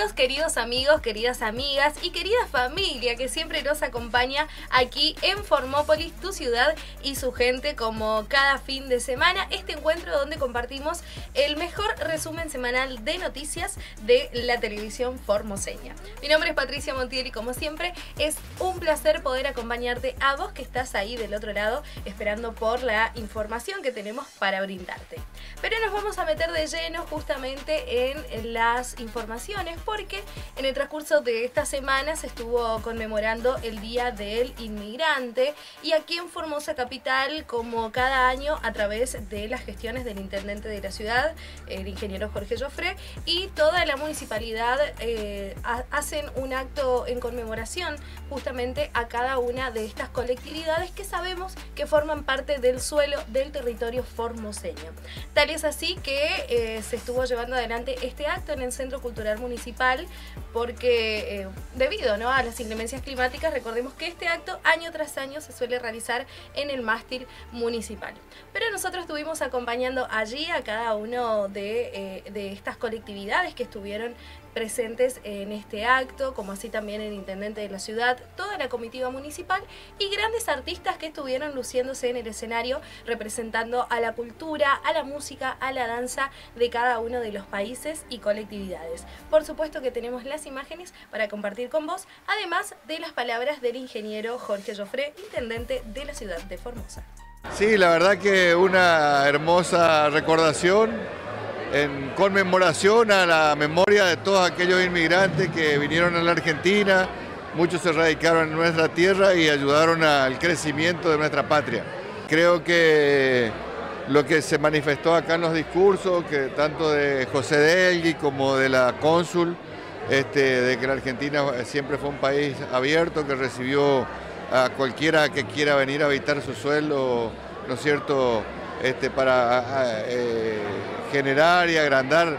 Bienvenidos queridos amigos, queridas amigas y querida familia que siempre nos acompaña aquí en Formópolis, tu ciudad y su gente, como cada fin de semana. Este encuentro donde compartimos el mejor resumen semanal de noticias de la televisión formoseña. Mi nombre es Patricia Montiel y como siempre es un placer poder acompañarte a vos que estás ahí del otro lado esperando por la información que tenemos para brindarte. Pero nos vamos a meter de lleno justamente en las informaciones porque en el transcurso de esta semana se estuvo conmemorando el Día del Inmigrante y aquí en Formosa Capital, como cada año, a través de las gestiones del intendente de la ciudad, el ingeniero Jorge Joffre, y toda la municipalidad hacen un acto en conmemoración justamente a cada una de estas colectividades que sabemos que forman parte del suelo del territorio formoseño. Tal es así que se estuvo llevando adelante este acto en el Centro Cultural Municipal porque debido, ¿no?, a las inclemencias climáticas, recordemos que este acto año tras año se suele realizar en el mástil municipal. Pero nosotros estuvimos acompañando allí a cada uno de estas colectividades que estuvieron presentes en este acto, como así también el intendente de la ciudad, toda la comitiva municipal y grandes artistas que estuvieron luciéndose en el escenario representando a la cultura, a la música, a la danza de cada uno de los países y colectividades. Por supuesto que tenemos las imágenes para compartir con vos, además de las palabras del ingeniero Jorge Joffre, intendente de la ciudad de Formosa. Sí, la verdad que una hermosa recordación en conmemoración a la memoria de todos aquellos inmigrantes que vinieron a la Argentina. Muchos se radicaron en nuestra tierra y ayudaron al crecimiento de nuestra patria. Creo que lo que se manifestó acá en los discursos, que tanto de José Delgui como de la cónsul, de que la Argentina siempre fue un país abierto, que recibió a cualquiera que quiera venir a habitar su suelo, ¿no es cierto?, para generar y agrandar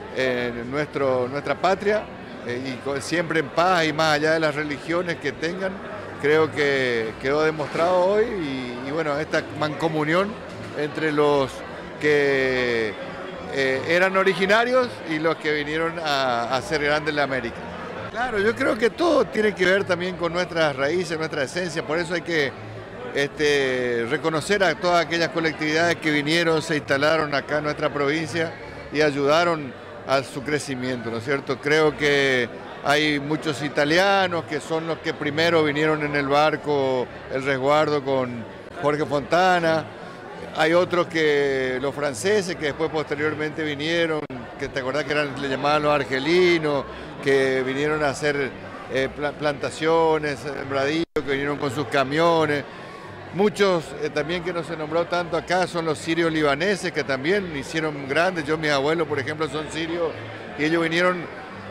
nuestra patria, siempre en paz y más allá de las religiones que tengan. Creo que quedó demostrado hoy y bueno, esta mancomunión entre los que eran originarios y los que vinieron a hacer grande la América. Claro, yo creo que todo tiene que ver también con nuestras raíces, nuestra esencia, por eso hay que reconocer a todas aquellas colectividades que vinieron, se instalaron acá en nuestra provincia y ayudaron a su crecimiento, ¿no es cierto? Creo que hay muchos italianos que son los que primero vinieron en el barco El Resguardo con Jorge Fontana, hay otros que los franceses que después posteriormente vinieron, que te acordás que le llamaban los argelinos, que vinieron a hacer plantaciones, sembradíos, que vinieron con sus camiones. Muchos también que no se nombró tanto acá son los sirios libaneses que también hicieron grandes. Mis abuelos, por ejemplo, son sirios y ellos vinieron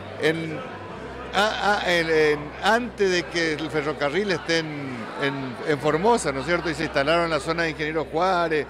antes de que el ferrocarril esté en Formosa, ¿no es cierto? Y se instalaron en la zona de Ingeniero Juárez,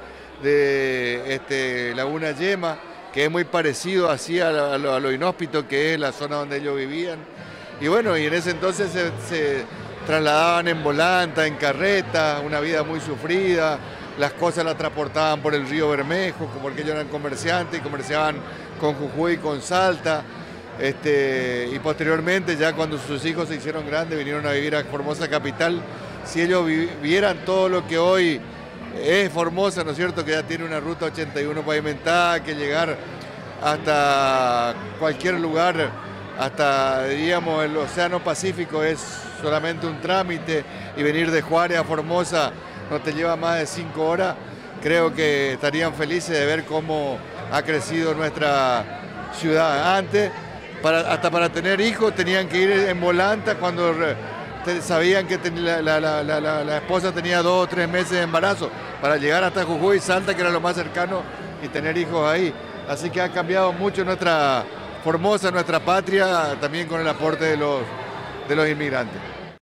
de Laguna Yema, que es muy parecido así a lo inhóspito que es la zona donde ellos vivían. Y bueno, y en ese entonces se trasladaban en volanta, en carreta, una vida muy sufrida, las cosas las transportaban por el río Bermejo, porque ellos eran comerciantes y comerciaban con Jujuy y con Salta, y posteriormente ya cuando sus hijos se hicieron grandes vinieron a vivir a Formosa Capital. Si ellos vieran todo lo que hoy es Formosa, ¿no es cierto?, que ya tiene una ruta 81 pavimentada, que llegar hasta cualquier lugar, hasta, diríamos, el Océano Pacífico es solamente un trámite, y venir de Juárez a Formosa no te lleva más de 5 horas, creo que estarían felices de ver cómo ha crecido nuestra ciudad. Antes, hasta para tener hijos tenían que ir en volanta cuando sabían que la esposa tenía 2 o 3 meses de embarazo, para llegar hasta Jujuy y Salta, que era lo más cercano, y tener hijos ahí. Así que ha cambiado mucho nuestra Formosa, nuestra patria, también con el aporte de los inmigrantes.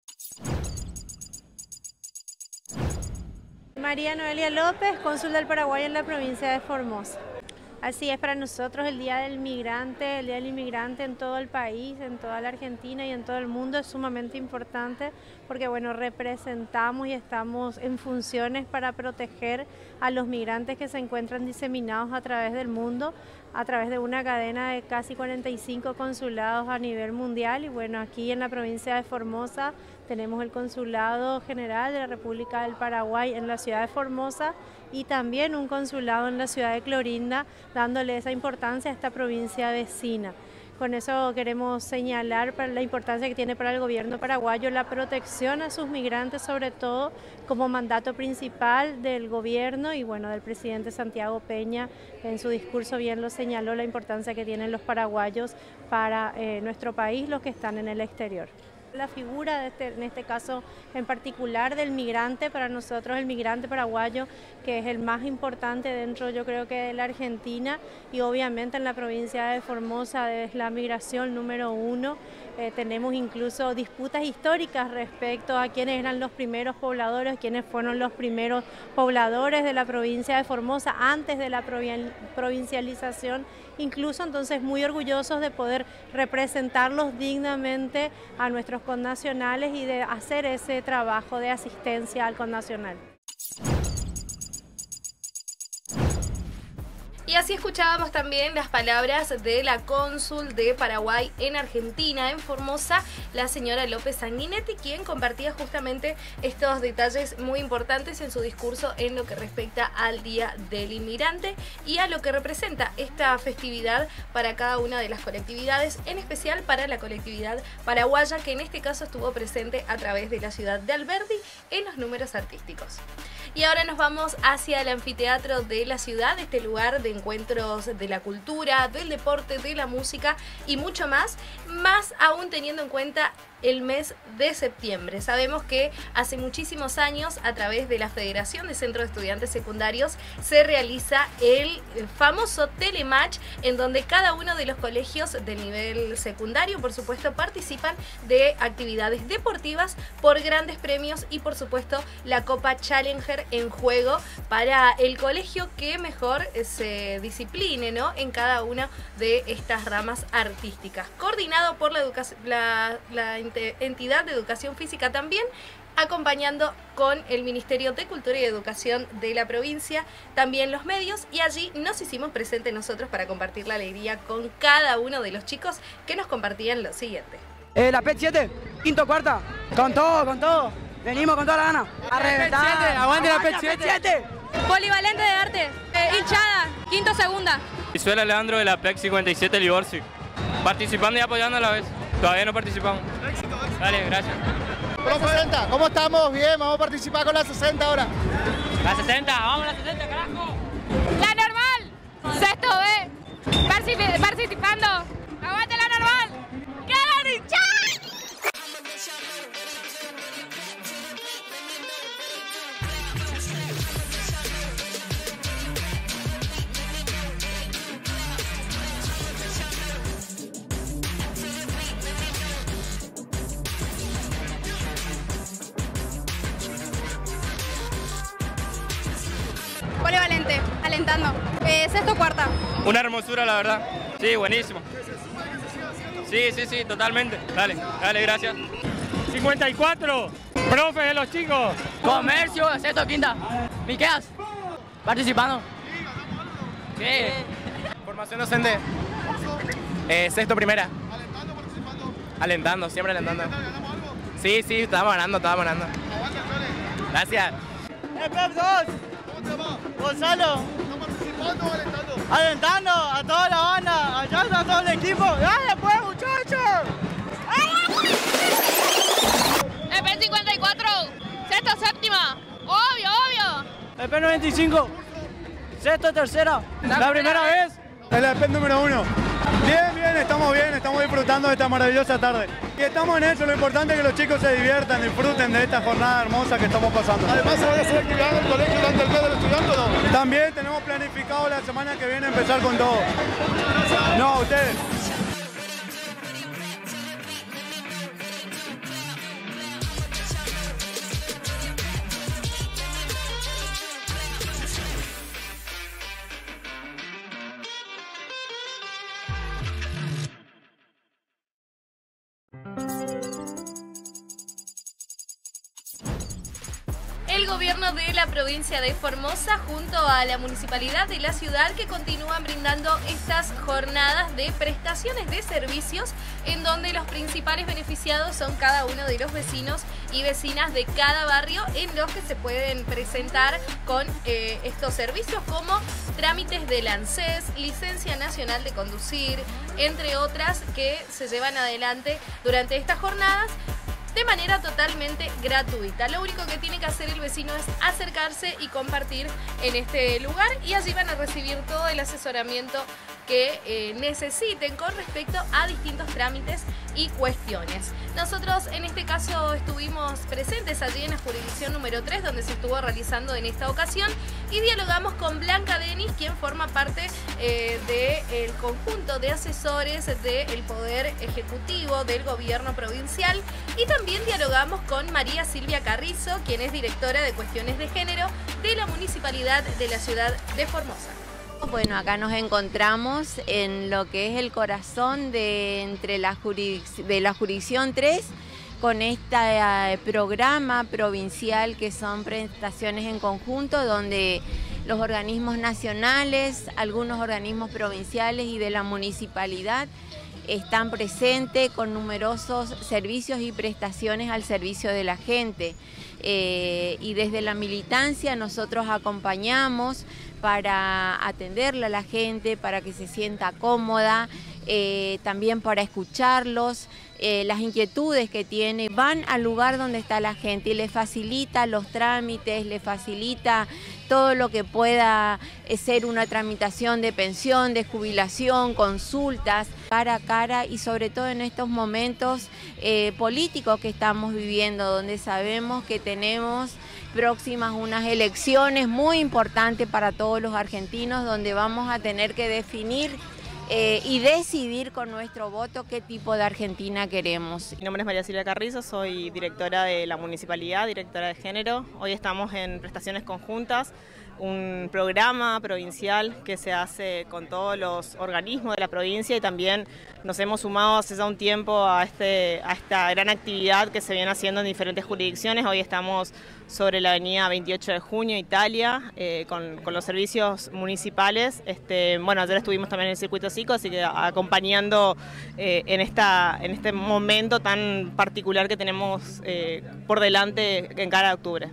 María Noelia López, cónsul del Paraguay en la provincia de Formosa. Así es, para nosotros el Día del Migrante, el Día del Inmigrante en todo el país, en toda la Argentina y en todo el mundo es sumamente importante porque bueno, representamos y estamos en funciones para proteger a los migrantes que se encuentran diseminados a través del mundo, a través de una cadena de casi 45 consulados a nivel mundial. Y bueno, aquí en la provincia de Formosa tenemos el Consulado General de la República del Paraguay en la ciudad de Formosa y también un consulado en la ciudad de Clorinda, dándole esa importancia a esta provincia vecina. Con eso queremos señalar la importancia que tiene para el gobierno paraguayo la protección a sus migrantes, sobre todo como mandato principal del gobierno y bueno, del presidente Santiago Peña. En su discurso bien lo señaló, la importancia que tienen los paraguayos para nuestro país, los que están en el exterior. La figura en este caso en particular del migrante, para nosotros el migrante paraguayo, que es el más importante dentro, yo creo que de la Argentina, y obviamente en la provincia de Formosa es la migración número 1. Tenemos incluso disputas históricas respecto a quiénes eran los primeros pobladores, quiénes fueron los primeros pobladores de la provincia de Formosa antes de la provincialización, incluso entonces muy orgullosos de poder representarlos dignamente a nuestros connacionales y de hacer ese trabajo de asistencia al connacional. Y así escuchábamos también las palabras de la cónsul de Paraguay en Argentina, en Formosa, la señora López Sanguinetti, quien compartía justamente estos detalles muy importantes en su discurso en lo que respecta al Día del Inmigrante y a lo que representa esta festividad para cada una de las colectividades, en especial para la colectividad paraguaya, que en este caso estuvo presente a través de la ciudad de Alberdi en los números artísticos. Y ahora nos vamos hacia el anfiteatro de la ciudad, este lugar de encuentros de la cultura, del deporte, de la música y mucho más aún teniendo en cuenta el mes de septiembre. Sabemos que hace muchísimos años, a través de la Federación de Centros de Estudiantes Secundarios, se realiza el famoso Telematch, en donde cada uno de los colegios de nivel secundario, por supuesto, participan de actividades deportivas por grandes premios y, por supuesto, la Copa Challenger en juego para el colegio que mejor se discipline, ¿no?, en cada una de estas ramas artísticas. Coordinado por la entidad de educación física también, acompañando con el Ministerio de Cultura y Educación de la provincia, también los medios, y allí nos hicimos presentes nosotros para compartir la alegría con cada uno de los chicos que nos compartían lo siguiente. La PET 7, quinto, cuarta, con todo, venimos con toda la gana. A reventar, aguante la PET 7. Polivalente de arte, hinchada, quinto, segunda. Isuela Leandro de la PEC 57 Liborsi, participando y apoyando a la vez. Todavía no participamos. Éxito. Dale, gracias. Profe 60, ¿cómo estamos? Bien, vamos a participar con la 60 ahora. La 60, vamos a la 60, carajo. La normal, sexto B, participando. Aguante la normal. ¡Qué hinchada! Polivalente, alentando. Sexto, cuarta. Una hermosura, la verdad. Sí, buenísimo. Sí, totalmente. Dale, gracias. 54, profe de los chicos. Comercio, sexto, quinta. Miqueas, participando. Sí. Formación docente. Sexto, primera. ¿Alentando, participando? Alentando, siempre alentando. ¿Ganamos algo? Sí, estamos ganando. Aguanta, Flores. Gracias. PEP 2, ¿Cómo te va? Gonzalo, ¿Estás participando o alentando? alentando a toda la banda, allá está todo el equipo. ¡Dale pues, muchachos! EP 54, sexto, séptima. Obvio. EP 95, sexto, tercera. La primera vez. El EP número 1. Bien, estamos disfrutando de esta maravillosa tarde. Y estamos en eso, lo importante es que los chicos se diviertan, disfruten de esta jornada hermosa que estamos pasando. Además, ¿se van a hacer actividad en el colegio durante el mes del estudiante o no? También tenemos planificado la semana que viene empezar con todo. No, ustedes. El gobierno de la provincia de Formosa junto a la municipalidad de la ciudad que continúan brindando estas jornadas de prestaciones de servicios en donde los principales beneficiados son cada uno de los vecinos y vecinas de cada barrio en los que se pueden presentar con estos servicios como trámites del ANSES, licencia nacional de conducir, entre otras que se llevan adelante durante estas jornadas de manera totalmente gratuita. Lo único que tiene que hacer el vecino es acercarse y compartir en este lugar y allí van a recibir todo el asesoramiento que necesiten con respecto a distintos trámites y cuestiones. Nosotros en este caso estuvimos presentes allí en la jurisdicción número 3 donde se estuvo realizando en esta ocasión y dialogamos con Blanca Denis, quien forma parte del conjunto de asesores del Poder Ejecutivo del Gobierno Provincial, y también dialogamos con María Silvia Carrizo, quien es directora de Cuestiones de Género de la Municipalidad de la ciudad de Formosa. Bueno, acá nos encontramos en lo que es el corazón de la jurisdicción 3 con este programa provincial que son prestaciones en conjunto donde los organismos nacionales, algunos organismos provinciales y de la municipalidad están presentes con numerosos servicios y prestaciones al servicio de la gente. Y desde la militancia nosotros acompañamos para atenderle a la gente, para que se sienta cómoda, también para escucharlos, las inquietudes que tiene, van al lugar donde está la gente y le facilita los trámites, le facilita todo lo que pueda ser una tramitación de pensión, de jubilación, consultas, cara a cara y sobre todo en estos momentos políticos que estamos viviendo, donde sabemos que tenemos próximas unas elecciones muy importantes para todos los argentinos, donde vamos a tener que definir y decidir con nuestro voto qué tipo de Argentina queremos. Mi nombre es María Silvia Carrizo, soy directora de la municipalidad, directora de género. Hoy estamos en prestaciones conjuntas, un programa provincial que se hace con todos los organismos de la provincia y también nos hemos sumado hace ya un tiempo a esta gran actividad que se viene haciendo en diferentes jurisdicciones. Hoy estamos sobre la avenida 28 de Junio, Italia, con los servicios municipales. Bueno, ayer estuvimos también en el circuito Sico, así que acompañando en este momento tan particular que tenemos por delante en cara a octubre.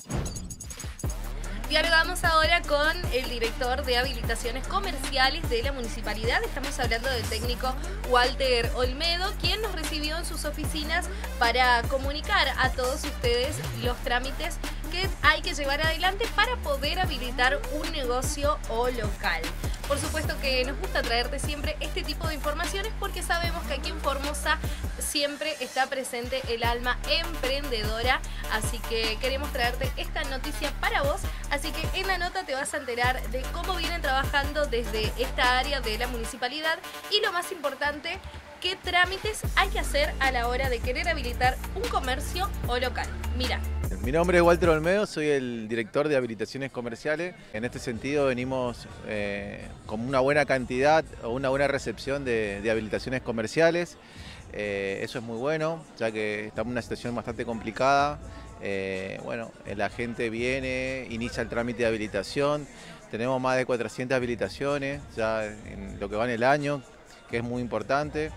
Dialogamos ahora con el director de habilitaciones comerciales de la municipalidad. Estamos hablando del técnico Walter Olmedo, quien nos recibió en sus oficinas para comunicar a todos ustedes los trámites que hay que llevar adelante para poder habilitar un negocio o local. Por supuesto que nos gusta traerte siempre este tipo de informaciones porque sabemos que aquí en Formosa siempre está presente el alma emprendedora, así que queremos traerte esta noticia para vos. Así que en la nota te vas a enterar de cómo vienen trabajando desde esta área de la municipalidad y lo más importante, qué trámites hay que hacer a la hora de querer habilitar un comercio o local. Mira. Mi nombre es Walter Olmedo, soy el director de habilitaciones comerciales. En este sentido venimos con una buena cantidad o una buena recepción de habilitaciones comerciales. Eso es muy bueno, ya que estamos en una situación bastante complicada. Bueno, la gente viene, inicia el trámite de habilitación. Tenemos más de 400 habilitaciones ya en lo que va en el año, que es muy importante.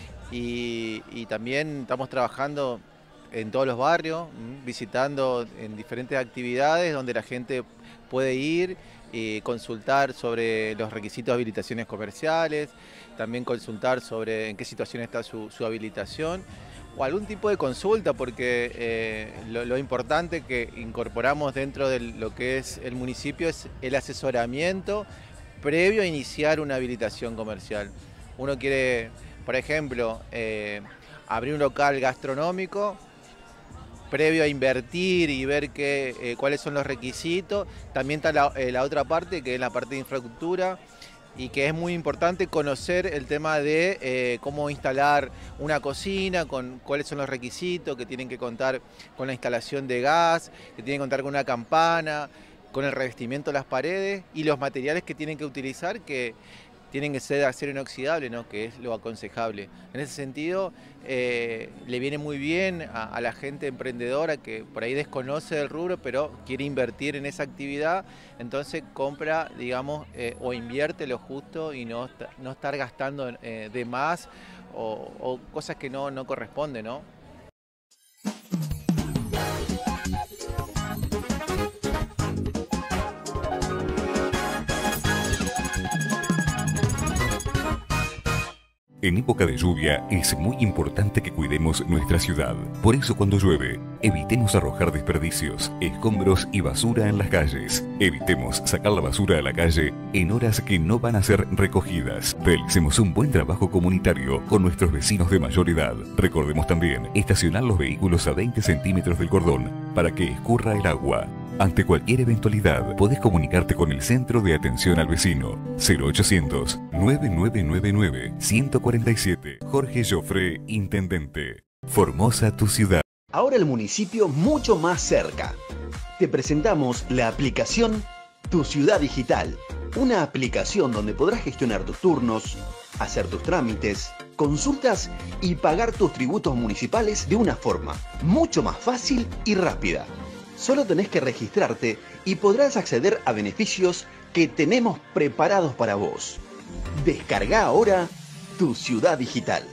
Y también estamos trabajando en todos los barrios, visitando en diferentes actividades donde la gente puede ir y consultar sobre los requisitos de habilitaciones comerciales, también consultar sobre en qué situación está su habilitación o algún tipo de consulta, porque lo importante que incorporamos dentro de lo que es el municipio es el asesoramiento previo a iniciar una habilitación comercial. Uno quiere, por ejemplo, abrir un local gastronómico, previo a invertir y ver cuáles son los requisitos. También está la otra parte, que es la parte de infraestructura, y que es muy importante conocer el tema de cómo instalar una cocina, con cuáles son los requisitos, que tienen que contar con la instalación de gas, que tienen que contar con una campana, con el revestimiento de las paredes y los materiales que tienen que utilizar, que tienen que ser de acero inoxidable, ¿no? Que es lo aconsejable. En ese sentido, le viene muy bien a la gente emprendedora que por ahí desconoce del rubro, pero quiere invertir en esa actividad, entonces compra, digamos, o invierte lo justo y no estar gastando de más o cosas que no corresponden, ¿no? En época de lluvia es muy importante que cuidemos nuestra ciudad. Por eso cuando llueve, evitemos arrojar desperdicios, escombros y basura en las calles. Evitemos sacar la basura a la calle en horas que no van a ser recogidas. Realicemos un buen trabajo comunitario con nuestros vecinos de mayor edad. Recordemos también estacionar los vehículos a 20 centímetros del cordón para que escurra el agua. Ante cualquier eventualidad, podés comunicarte con el Centro de Atención al Vecino 0800 9999 147. Jorge Joffre, Intendente. Formosa, tu ciudad. Ahora el municipio mucho más cerca. Te presentamos la aplicación Tu Ciudad Digital. Una aplicación donde podrás gestionar tus turnos, hacer tus trámites, consultas y pagar tus tributos municipales de una forma mucho más fácil y rápida. Solo tenés que registrarte y podrás acceder a beneficios que tenemos preparados para vos. Descarga ahora Tu Ciudad Digital.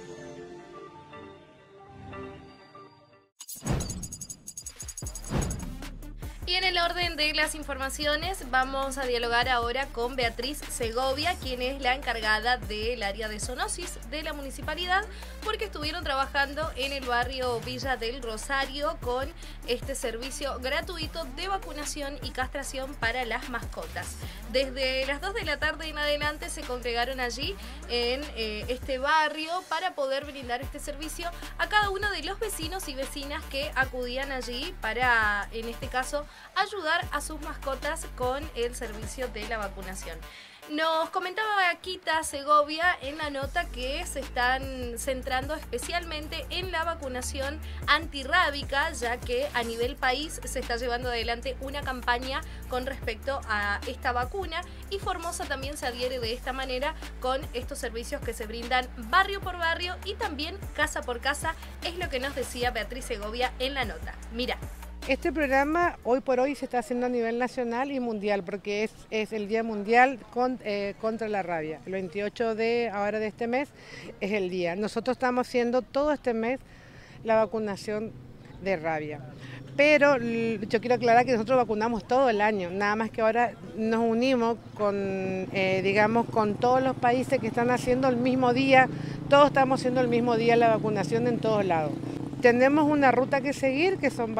Y en el orden de las informaciones vamos a dialogar ahora con Beatriz Segovia, quien es la encargada del área de zoonosis de la municipalidad, porque estuvieron trabajando en el barrio Villa del Rosario con este servicio gratuito de vacunación y castración para las mascotas. Desde las 2 de la tarde en adelante se congregaron allí en este barrio para poder brindar este servicio a cada uno de los vecinos y vecinas que acudían allí para, en este caso, ayudar a sus mascotas con el servicio de la vacunación. Nos comentaba Akita Segovia en la nota que se están centrando especialmente en la vacunación antirrábica, ya que a nivel país se está llevando adelante una campaña con respecto a esta vacuna y Formosa también se adhiere de esta manera con estos servicios que se brindan barrio por barrio y también casa por casa, es lo que nos decía Beatriz Segovia en la nota. Mira. Este programa hoy por hoy se está haciendo a nivel nacional y mundial porque es el Día Mundial contra la Rabia. El 28 de este mes es el día. Nosotros estamos haciendo todo este mes la vacunación de rabia. Pero yo quiero aclarar que nosotros vacunamos todo el año, nada más que ahora nos unimos con, digamos, con todos los países que están haciendo el mismo día, todos estamos haciendo el mismo día la vacunación en todos lados. Tenemos una ruta que seguir, que son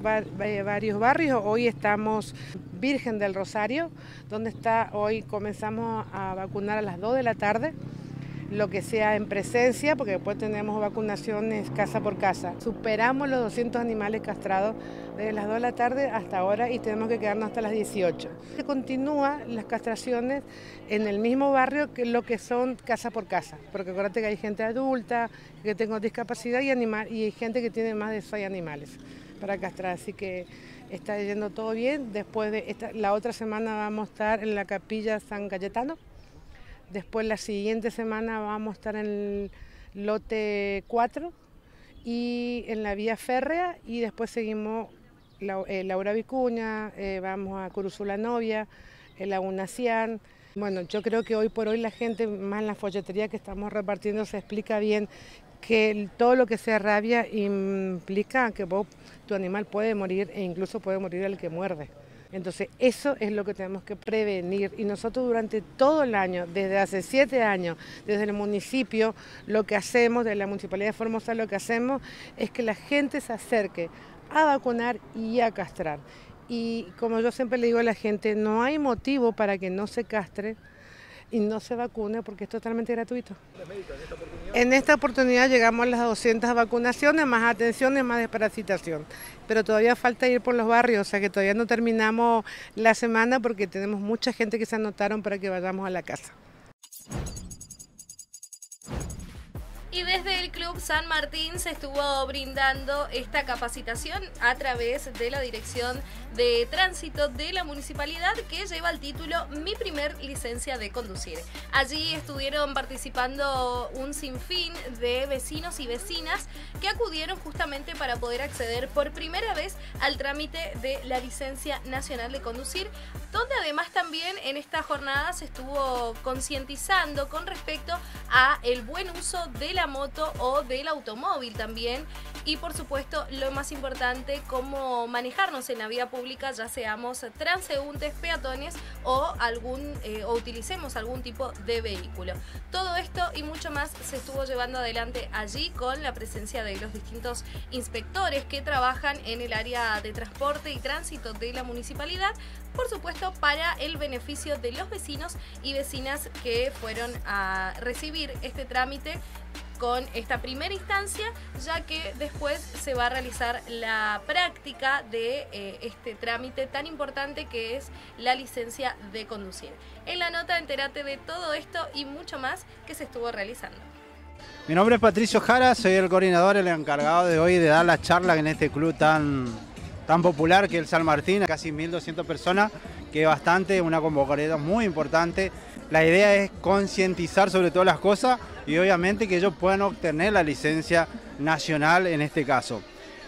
varios barrios. Hoy estamos Virgen del Rosario, donde hoy comenzamos a vacunar a las 2 de la tarde, lo que sea en presencia, porque después tenemos vacunaciones casa por casa. Superamos los 200 animales castrados desde las 2 de la tarde hasta ahora y tenemos que quedarnos hasta las 18. Se continúan las castraciones en el mismo barrio que lo que son casa por casa, porque acuérdate que hay gente adulta, que tenga discapacidad y hay gente que tiene más de 6 animales para castrar, así que está yendo todo bien. Después de la otra semana vamos a estar en la Capilla San Cayetano. Después la siguiente semana vamos a estar en el lote 4 y en la vía férrea y después seguimos Laura Vicuña, vamos a Curuzula Novia, Laguna Cian. Bueno, yo creo que hoy por hoy la gente, más en la folletería que estamos repartiendo, se explica bien que todo lo que sea rabia implica que tu animal puede morir e incluso puede morir el que muerde. Entonces eso es lo que tenemos que prevenir y nosotros durante todo el año, desde hace 7 años, desde el municipio, lo que hacemos, de la Municipalidad de Formosa, lo que hacemos es que la gente se acerque a vacunar y a castrar. Y como yo siempre le digo a la gente, no hay motivo para que no se castre y no se vacune porque es totalmente gratuito. En esta oportunidad llegamos a las 200 vacunaciones, más atenciones, más desparasitación. Pero todavía falta ir por los barrios, o sea que todavía no terminamos la semana porque tenemos mucha gente que se anotaron para que vayamos a la casa. Y desde el Club San Martín se estuvo brindando esta capacitación a través de la Dirección de Tránsito de la Municipalidad, que lleva el título Mi primer licencia de conducir. Allí estuvieron participando un sinfín de vecinos y vecinas que acudieron justamente para poder acceder por primera vez al trámite de la licencia nacional de conducir, donde además también en esta jornada se estuvo concientizando con respecto a el buen uso de la moto o del automóvil también, y por supuesto lo más importante, cómo manejarnos en la vía pública, ya seamos transeúntes, peatones o utilicemos algún tipo de vehículo. Todo esto y mucho más se estuvo llevando adelante allí con la presencia de los distintos inspectores que trabajan en el área de transporte y tránsito de la municipalidad, por supuesto para el beneficio de los vecinos y vecinas que fueron a recibir este trámite con esta primera instancia, ya que después se va a realizar la práctica de este trámite tan importante que es la licencia de conducir. En la nota entérate de todo esto y mucho más que se estuvo realizando. Mi nombre es Patricio Jara, soy el coordinador, el encargado de hoy de dar la charla en este club tan popular que es el San Martín, casi 1.200 personas, que es bastante, una convocatoria muy importante. La idea es concientizar sobre todas las cosas y obviamente que ellos puedan obtener la licencia nacional en este caso.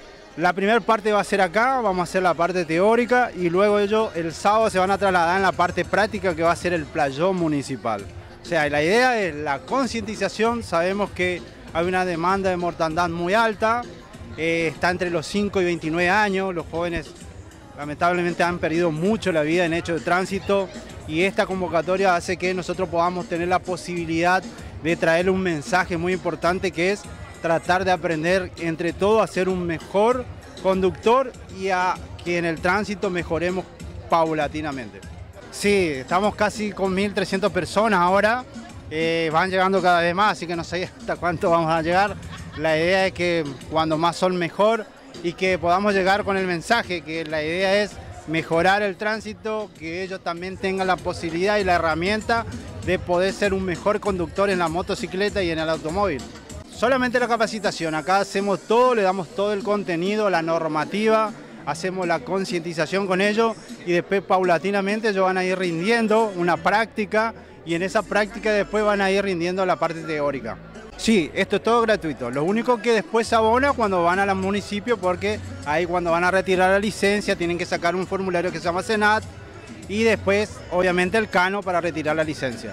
La primera parte va a ser acá, vamos a hacer la parte teórica y luego ellos el sábado se van a trasladar en la parte práctica que va a ser el playón municipal. O sea, la idea es la concientización, sabemos que hay una demanda de mortandad muy alta, está entre los 5 y 29 años, los jóvenes lamentablemente han perdido mucho la vida en hechos de tránsito y esta convocatoria hace que nosotros podamos tener la posibilidad de traerle un mensaje muy importante que es tratar de aprender entre todos a ser un mejor conductor y a que en el tránsito mejoremos paulatinamente. Sí, estamos casi con 1.300 personas ahora, van llegando cada vez más, así que no sé hasta cuánto vamos a llegar. La idea es que cuando más son mejor y que podamos llegar con el mensaje, que la idea es mejorar el tránsito, que ellos también tengan la posibilidad y la herramienta de poder ser un mejor conductor en la motocicleta y en el automóvil. Solamente la capacitación, acá hacemos todo, le damos todo el contenido, la normativa, hacemos la concientización con ellos y después paulatinamente ellos van a ir rindiendo una práctica y en esa práctica después van a ir rindiendo la parte teórica. Sí, esto es todo gratuito, lo único que después se abona cuando van al municipio porque ahí cuando van a retirar la licencia tienen que sacar un formulario que se llama Senat y después obviamente el cano para retirar la licencia.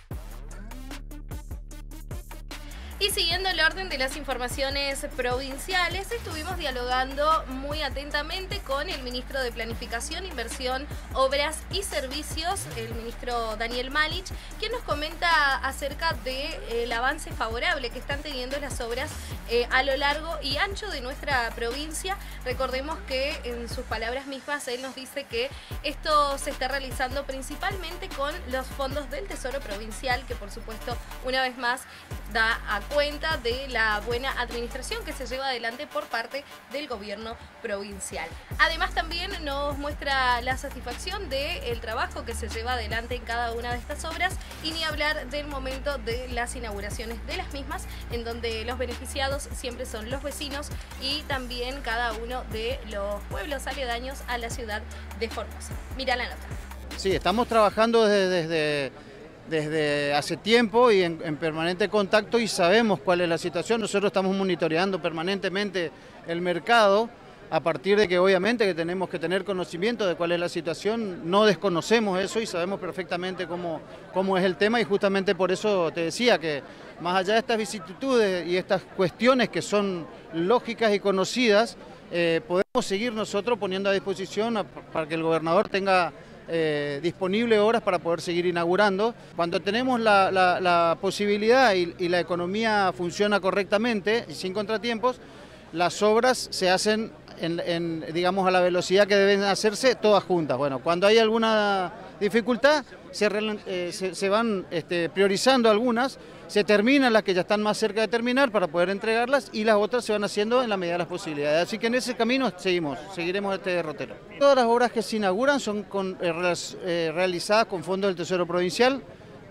Y siguiendo el orden de las informaciones provinciales, estuvimos dialogando muy atentamente con el ministro de Planificación, Inversión, Obras y Servicios, el ministro Daniel Malich, quien nos comenta acerca del avance favorable que están teniendo las obras a lo largo y ancho de nuestra provincia. Recordemos que en sus palabras mismas él nos dice que esto se está realizando principalmente con los fondos del Tesoro Provincial, que por supuesto una vez más da a cuenta de la buena administración que se lleva adelante por parte del gobierno provincial. Además también nos muestra la satisfacción del trabajo que se lleva adelante en cada una de estas obras y ni hablar del momento de las inauguraciones de las mismas, en donde los beneficiados siempre son los vecinos y también cada uno de los pueblos aledaños a la ciudad de Formosa. Mira la nota. Sí, estamos trabajando desde hace tiempo y en permanente contacto y sabemos cuál es la situación. Nosotros estamos monitoreando permanentemente el mercado a partir de que obviamente que tenemos que tener conocimiento de cuál es la situación. No desconocemos eso y sabemos perfectamente cómo es el tema y justamente por eso te decía que más allá de estas vicisitudes y estas cuestiones que son lógicas y conocidas, podemos seguir nosotros poniendo a disposición para que el gobernador tenga disponible horas para poder seguir inaugurando. Cuando tenemos la posibilidad y la economía funciona correctamente y sin contratiempos, las obras se hacen digamos a la velocidad que deben hacerse todas juntas. Bueno, cuando hay alguna dificultad se van priorizando algunas, se terminan las que ya están más cerca de terminar para poder entregarlas y las otras se van haciendo en la medida de las posibilidades. Así que en ese camino seguiremos este derrotero. Todas las obras que se inauguran son realizadas con fondos del Tesoro Provincial.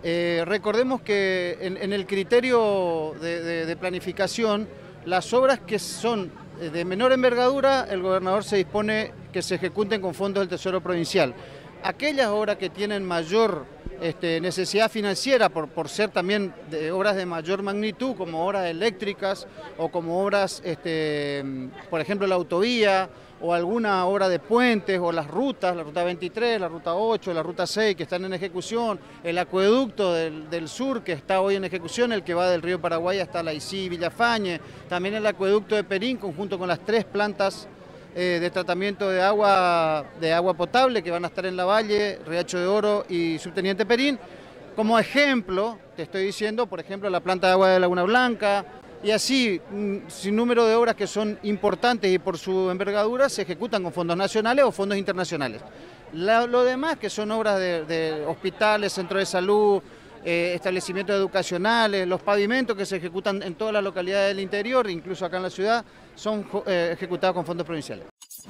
recordemos que en el criterio de planificación, las obras que son de menor envergadura, el gobernador se dispone que se ejecuten con fondos del Tesoro Provincial. Aquellas obras que tienen mayor necesidad financiera por ser también de obras de mayor magnitud, como obras eléctricas o como obras, por ejemplo, la autovía o alguna obra de puentes o las rutas, la ruta 23, la ruta 8, la ruta 6 que están en ejecución, el acueducto del sur que está hoy en ejecución, el que va del río Paraguay hasta la Icí, Villafañe, también el acueducto de Perín, conjunto con las 3 plantas de tratamiento de agua potable que van a estar en La Valle, Riacho de Oro y Subteniente Perín. Como ejemplo, te estoy diciendo, por ejemplo, la planta de agua de Laguna Blanca, y así, sin número de obras que son importantes y por su envergadura se ejecutan con fondos nacionales o fondos internacionales. Lo demás, que son obras de hospitales, centros de salud, establecimientos educacionales, los pavimentos que se ejecutan en todas las localidades del interior, incluso acá en la ciudad, son ejecutados con fondos provinciales.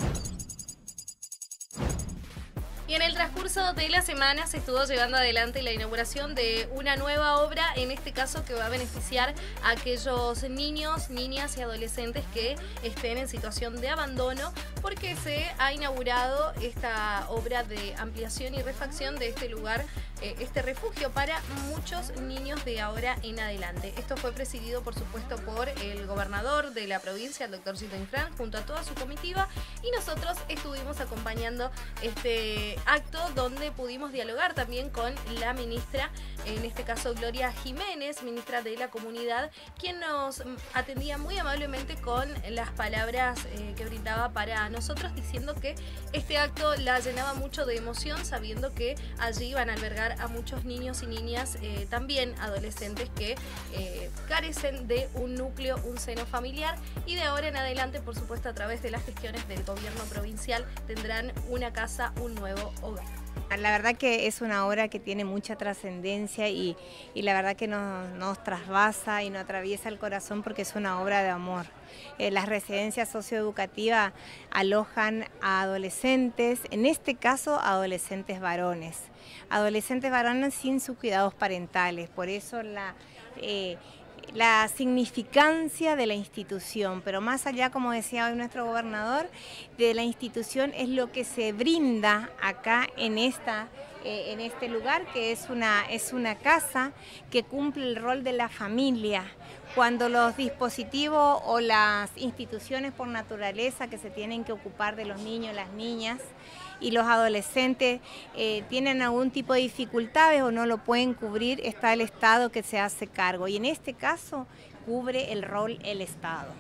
Y en el transcurso de la semana se estuvo llevando adelante la inauguración de una nueva obra, en este caso que va a beneficiar a aquellos niños, niñas y adolescentes que estén en situación de abandono, porque se ha inaugurado esta obra de ampliación y refacción de este lugar, este refugio para muchos niños de ahora en adelante. Esto fue presidido, por supuesto, por el gobernador de la provincia, el doctor Cito Infran, junto a toda su comitiva, y nosotros estuvimos acompañando este acto donde pudimos dialogar también con la ministra, en este caso Gloria Jiménez, ministra de la Comunidad, quien nos atendía muy amablemente con las palabras que brindaba para nosotros, diciendo que este acto la llenaba mucho de emoción, sabiendo que allí iban a albergar a muchos niños y niñas, también adolescentes que carecen de un núcleo, un seno familiar, y de ahora en adelante, por supuesto, a través de las gestiones del gobierno provincial, tendrán una casa, un nuevo hogar. La verdad que es una obra que tiene mucha trascendencia y la verdad que nos trasvasa y nos atraviesa el corazón porque es una obra de amor. Las residencias socioeducativas alojan a adolescentes, en este caso adolescentes varones sin sus cuidados parentales, por eso la significancia de la institución, pero más allá, como decía hoy nuestro gobernador, de la institución es lo que se brinda acá en este lugar, que es una casa que cumple el rol de la familia. Cuando los dispositivos o las instituciones por naturaleza que se tienen que ocupar de los niños, las niñas y los adolescentes tienen algún tipo de dificultades o no lo pueden cubrir, está el Estado que se hace cargo. Y en este caso cubre el rol el Estado.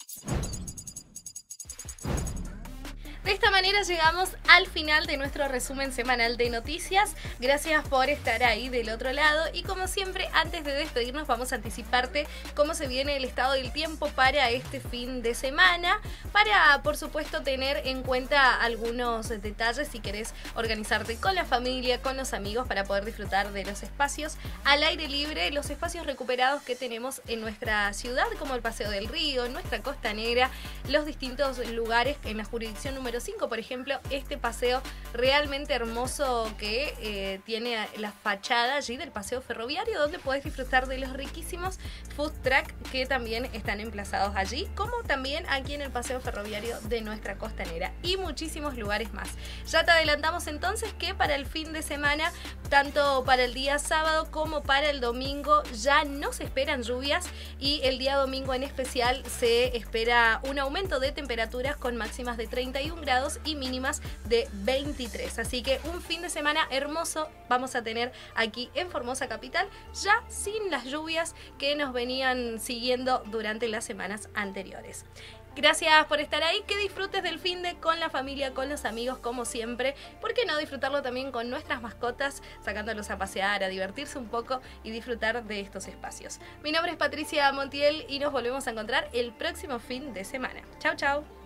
De esta manera llegamos al final de nuestro resumen semanal de noticias. Gracias por estar ahí del otro lado y como siempre, antes de despedirnos vamos a anticiparte cómo se viene el estado del tiempo para este fin de semana, para por supuesto tener en cuenta algunos detalles si querés organizarte con la familia, con los amigos para poder disfrutar de los espacios al aire libre, los espacios recuperados que tenemos en nuestra ciudad, como el Paseo del Río, nuestra costanera, los distintos lugares en la jurisdicción número 5, por ejemplo, este paseo realmente hermoso que tiene la fachada allí del paseo ferroviario, donde podés disfrutar de los riquísimos food truck que también están emplazados allí, como también aquí en el paseo ferroviario de nuestra costanera y muchísimos lugares más. Ya te adelantamos entonces que para el fin de semana, tanto para el día sábado como para el domingo, ya no se esperan lluvias y el día domingo en especial se espera un aumento de temperaturas con máximas de 31 grados y mínimas de 23. Así que un fin de semana hermoso vamos a tener aquí en Formosa Capital, ya sin las lluvias que nos venían siguiendo durante las semanas anteriores. Gracias por estar ahí, que disfrutes del finde con la familia, con los amigos, como siempre. ¿Por qué no disfrutarlo también con nuestras mascotas, sacándolos a pasear, a divertirse un poco y disfrutar de estos espacios? Mi nombre es Patricia Montiel y nos volvemos a encontrar el próximo fin de semana. Chau, chau.